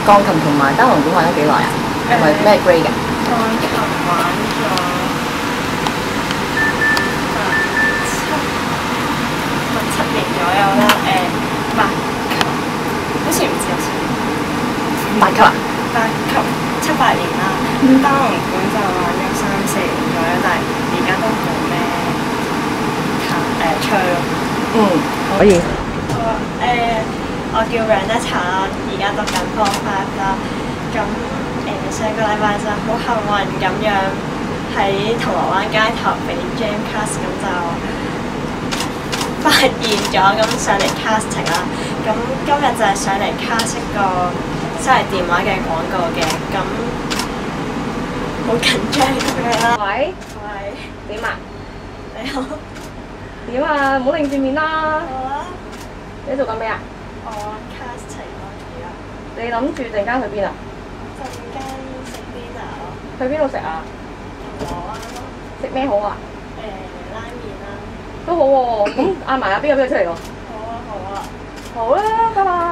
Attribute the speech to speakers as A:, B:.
A: 鋼琴同埋單簧管玩咗幾耐啊？係咪咩 grade 㗎？
B: 鋼琴玩咗7年左右啦，八級，好似唔知有
A: 8級啊？
B: 八級7、8年啦。單簧管就玩咗3、4年左右，但係而家都冇咩吹咯。
A: 嗯，可以。
B: 我叫 Renata 啦，而家讀緊 Form 5啦。咁上個禮拜就好幸運咁樣喺銅鑼灣街頭俾 Jam Cast 咁就發現咗，咁上嚟 casting 啦。咁今日就係上嚟 cast 一個收嚟電話嘅廣告嘅，咁好緊張咁樣啦。
A: 喂，
B: 喂，
A: 點啊？
B: 你好。
A: 點啊？唔好擰住面啦！
B: 好啊。
A: 你做緊咩啊？
B: 我 casting 咯，而家。
A: 你諗住陣間去邊啊？
B: 陣間食 dinner 咯。
A: 去邊度食啊？
B: 銅鑼灣咯。
A: 食咩好啊？
B: 拉麵啦。
A: 都好喎，咁嗌埋啊邊個出嚟喎？
B: 好啊，好啊。
A: 好啦，拜拜。